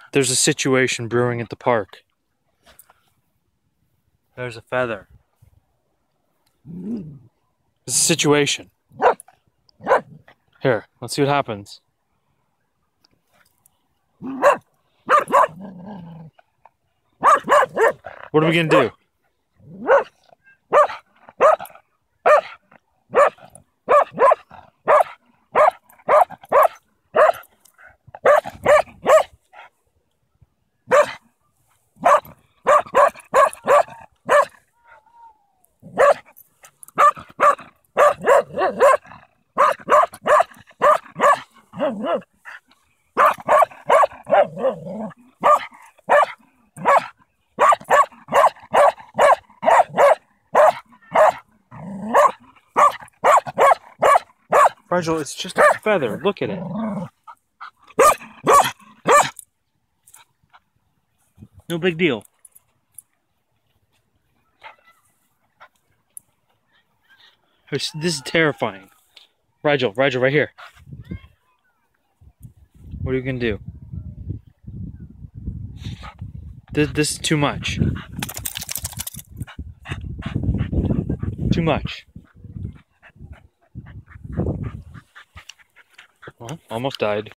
There's a situation brewing at the park. There's a feather. There's a situation. Here, let's see what happens. What are we gonna do? Rygel, it's just a feather. Look at it. No big deal. This is terrifying. Rygel, right here. What are you gonna do? This is too much. Too much. Well, almost died.